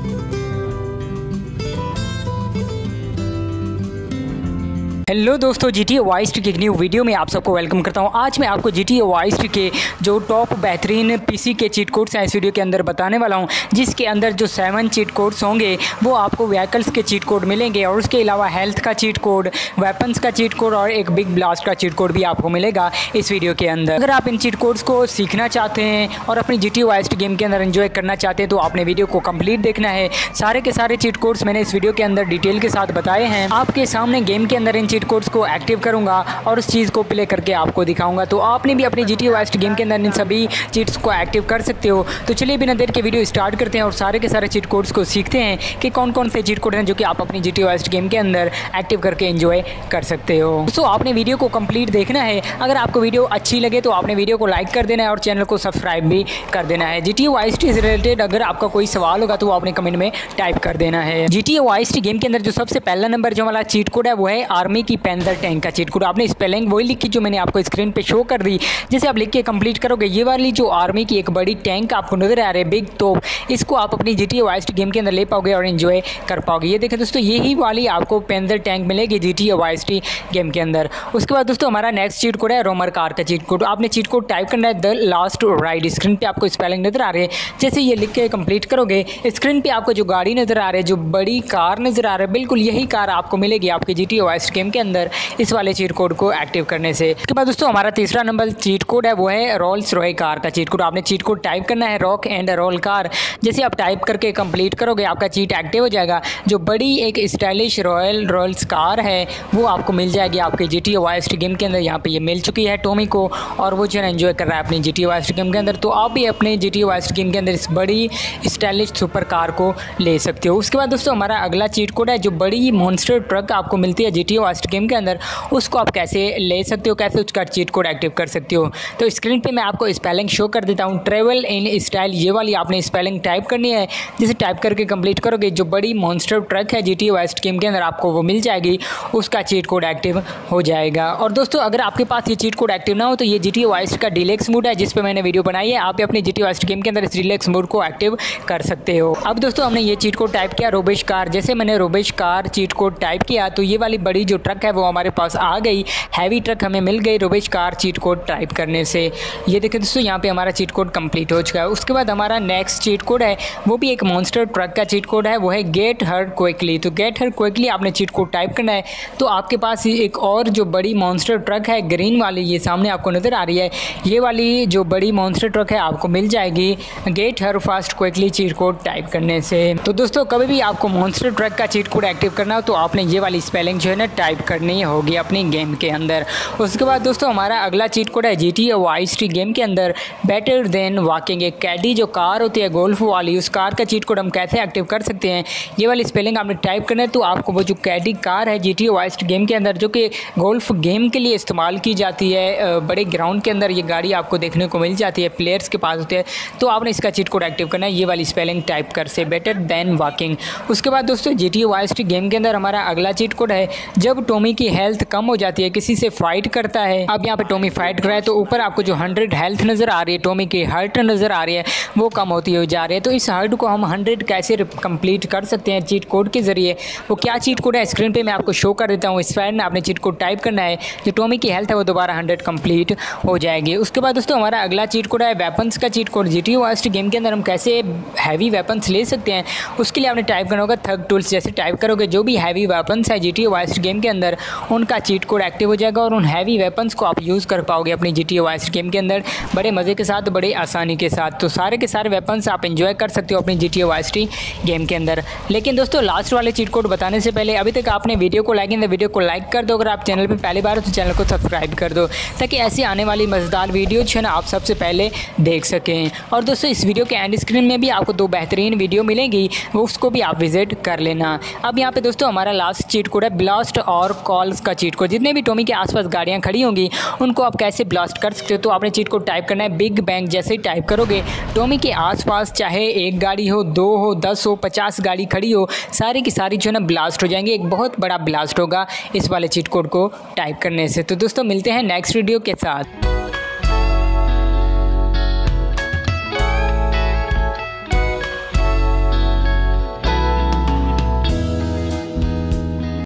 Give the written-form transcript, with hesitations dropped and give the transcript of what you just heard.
Hello दोस्तों, GTA Vice T की एक न्यू वीडियो में आप सबको वेलकम करता हूं। आज मैं आपको GTA वाइस टी के जो टॉप बेहतरीन पीसी के चीट कोड्स हैं इस वीडियो के अंदर बताने वाला हूं, जिसके अंदर जो 7 चीट कोड्स होंगे वो आपको व्हीकल्स के चीट कोड मिलेंगे और उसके अलावा हेल्थ का चीट कोड, वेपन्स का चीट कोड और एक बिग ब्लास्ट का चीट कोड भी आपको मिलेगा इस वीडियो के अंदर। अगर आप इन चीट कोड्स को सीखना चाहते हैं और अपनी GTA वाइस टी गेम के अंदर एंजॉय करना चाहते हैं तो आपने वीडियो को कंप्लीट देखना है। सारे के सारे चीट कोड्स मैंने इस वीडियो के अंदर डिटेल के साथ बताए हैं। आपके सामने गेम के अंदर इन चीट कोड्स को एक्टिव करूंगा और उस चीज़ को प्ले करके आपको दिखाऊंगा, तो आपने भी अपनी GTA वाइस टी गेम के अंदर इन सभी चीट्स को एक्टिव कर सकते हो। तो चलिए बिना देर के वीडियो स्टार्ट करते हैं और सारे के सारे चीट कोड्स को सीखते हैं कि कौन कौन से चीट कोड हैं जो कि आप अपनी GTA वाइस टी गेम के अंदर एक्टिव करके एंजॉय कर सकते हो। तो आपने वीडियो को कंप्लीट देखना है। अगर आपको वीडियो अच्छी लगे तो आपने वीडियो को लाइक कर देना है और चैनल को सब्सक्राइब भी कर देना है। GTA वाइस टी से रिलेटेड अगर आपका कोई सवाल होगा तो आपने कमेंट में टाइप कर देना है। GTA वाइस टी गेम के अंदर जो सबसे पहला नंबर जो वाला चीट कोड है वो है आर्मी की पैंथर टैंक का चीट कोड। आपने स्पेलिंग वही लिखी जो मैंने आपको स्क्रीन पे शो कर दी। जैसे आप लिख के कंप्लीट करोगे, ये वाली जो आर्मी की एक बड़ी टैंक आपको नजर आ रही है बिग तोप, इसको आप अपनी GTA वाइस टी गेम के अंदर ले पाओगे और एंजॉय कर पाओगे। ये देखें दोस्तों, यही वाली आपको पैंथर टैंक मिलेगी GTA वाइस टी गेम के अंदर। उसके बाद दोस्तों हमारा नेक्स्ट चीट कोड है रोमर कार का चीट कोड। आपने चीट कोड टाइप करना है द लास्ट राइड। स्क्रीन पे आपको स्पेलिंग नजर आ रही है, जैसे ये लिख के कंप्लीट करोगे स्क्रीन पे आपको जो गाड़ी नजर आ रही है, जो बड़ी कार नजर आ रही है, बिल्कुल यही कार आपको मिलेगी आपकी GTA वाइस टी गेम के अंदर इस वाले चीट कोड को एक्टिव करने से। उसके बाद दोस्तों हमारा तीसरा नंबर चीट कोड है वो है रोल्स रॉय कार का चीट कोड। आपने चीट कोड टाइप करना है रॉक एंड रोल कार। जैसे आप टाइप करके कंप्लीट करोगे आपका चीट एक्टिव हो जाएगा। जो बड़ी एक स्टाइलिश रॉयल रोल्स कार है वो आपको मिल जाएगी आपके GTA वाइस टी गेम के अंदर। यहाँ पे ये मिल चुकी है टॉमी को और वो जो है एंजॉय कर रहा है अपनी GTA वाइस टी गेम के अंदर। तो आप भी अपने GTA वाइस टी गेम के अंदर इस बड़ी स्टाइलिश सुपर कार को ले सकते हो। उसके बाद दोस्तों हमारा अगला चीट कोड है जो बड़ी मॉन्स्टर ट्रक आपको मिलती है GTA वाइस टी गेम के अंदर, उसको आप कैसे ले सकते हो, कैसे उसका चीट कोड एक्टिव कर सकते हो। तो स्क्रीन पे मैं आपको स्पेलिंग शो कर देता हूँ। ट्रेवल इन स्टाइल, ये वाली आपने स्पेलिंग टाइप करनी है। जिसे टाइप करके कंप्लीट करोगे जो बड़ी मॉन्स्टर ट्रक है GTA वाइस टी गेम के अंदर आपको वो मिल जाएगी, उसका चीट कोड एक्टिव हो जाएगा। और दोस्तों अगर आपके पास ये चीट कोड एक्टिव ना हो तो ये GTA वाइस का डिलेक्स मोड है जिस पे मैंने वीडियो बनाई है। आप अपनी GTA वाइस टी गेम के अंदर इस डिलेक्स मोड को एक्टिव कर सकते हो। अब दोस्तों हमने ये चीट कोड टाइप किया रोबेश कार। जैसे मैंने rubbish car cheat code type किया तो ये वाली बड़ी जो ट्रक है वो हमारे पास आ गई, हैवी ट्रक हमें मिल गई rubbish car cheat code type करने से। ये देखिए दोस्तों यहाँ पे हमारा चीट कोड कंप्लीट हो चुका है। उसके बाद हमारा नेक्स्ट चीट कोड है वो भी एक मॉन्स्टर ट्रक का चीट कोड है, वो है गेट हर क्विकली। तो गेट हर क्विकली आपने चीट कोड टाइप करना है। तो आपके पास एक और जो बड़ी मॉन्स्टर ट्रक है ग्रीन वाली, ये सामने आपको नज़र आ रही है, ये वाली जो बड़ी मॉन्स्टर ट्रक है आपको मिल जाएगी get her fast quickly cheat code type करने से। तो दोस्तों कभी भी आपको मॉन्स्टर ट्रक का चीट कोड एक्टिव करना हो तो आपने ये वाली स्पेलिंग जो है ना टाइप करनी होगी अपनी गेम के अंदर। उसके बाद दोस्तों हमारा अगला चीट कोड है GTA वाइस टी गेम के अंदर बेटर देन वॉकिंग। एक कैडी जो कार होती है गोल्फ वाली, उस कार का चीट कोड हम कैसे एक्टिव कर सकते हैं, ये वाली स्पेलिंग आपने टाइप करना है। तो आपको वो जो कैडी कार है GTA वाइस टी गेम के अंदर जो कि गोल्फ गेम के लिए इस्तेमाल की जाती है, बड़े ग्राउंड के अंदर ये गाड़ी आपको देखने को मिल जाती है, प्लेयर्स के पास होती है, तो आपने इसका चीट कोड एक्टिव करना है ये वाली स्पेलिंग टाइप कर से बेटर देन वॉकिंग। उसके बाद दोस्तों GTA वाइस टी गेम के अंदर हमारा अगला चीट कोड है जब टॉमी की हेल्थ कम हो जाती है, किसी से फाइट करता है। अब यहाँ पे टॉमी फाइट कर रहा है तो ऊपर आपको जो 100 हेल्थ नज़र आ रही है, टॉमी की हार्ट नज़र आ रही है, वो कम होती हुई जा रही है। तो इस हार्ट को हम 100 कैसे कंप्लीट कर सकते हैं चीट कोड के ज़रिए, वो क्या चीट कोड है स्क्रीन पे मैं आपको शो कर देता हूँ। इस फाइल में आपने चीट कोड टाइप करना है, जो टॉमी की हेल्थ है वो दोबारा 100 कंप्लीट हो जाएगी। उसके बाद दोस्तों हमारा अगला चीट कोड है वेपन्स का cheat code. GTA Vice City game के अंदर हम कैसे हैवी वेपन्स ले सकते हैं, उसके लिए आपने टाइप करना होगा थग टूल्स। जैसे टाइप करोगे जो भी हैवी वेपन्स है GTA वाइस टी गेम के अंदर उनका चीट कोड एक्टिव हो जाएगा और उन हैवी वेपन्स को आप यूज़ कर पाओगे अपनी GTA वाइस टी गेम के अंदर बड़े मज़े के साथ, बड़े आसानी के साथ। तो सारे के सारे वेपन्स आप एंजॉय कर सकते हो अपनी GTA वाइस टी गेम के अंदर। लेकिन दोस्तों लास्ट वाले चीट कोड बताने से पहले अभी तक आपने वीडियो को लाइक कर दो। अगर आप चैनल पर पहली बार हो तो चैनल को सब्सक्राइब कर दो ताकि ऐसी आने वाली मज़ेदार वीडियो जो है ना आप सबसे पहले देख सकें। और दोस्तों इस वीडियो के एंड स्क्रीन में भी आपको 2 बेहतरीन वीडियो मिलेंगी, वो उसको भी आप विजिट कर लेना। अब यहाँ पे दोस्तों हमारा लास्ट चीट कोड है ब्लास्ट और कॉल्स का चीट कोड। जितने भी टॉमी के आसपास गाड़ियाँ खड़ी होंगी उनको आप कैसे ब्लास्ट कर सकते हो, तो आपने चीट कोड टाइप करना है बिग बैंग। जैसे ही टाइप करोगे टॉमी के आसपास चाहे 1 गाड़ी हो, 2 हो, 10 हो, 50 गाड़ी खड़ी हो, सारी की सारी जो है ना ब्लास्ट हो जाएंगी। एक बहुत बड़ा ब्लास्ट होगा इस वाले चीट कोड को टाइप करने से। तो दोस्तों मिलते हैं नेक्स्ट वीडियो के साथ।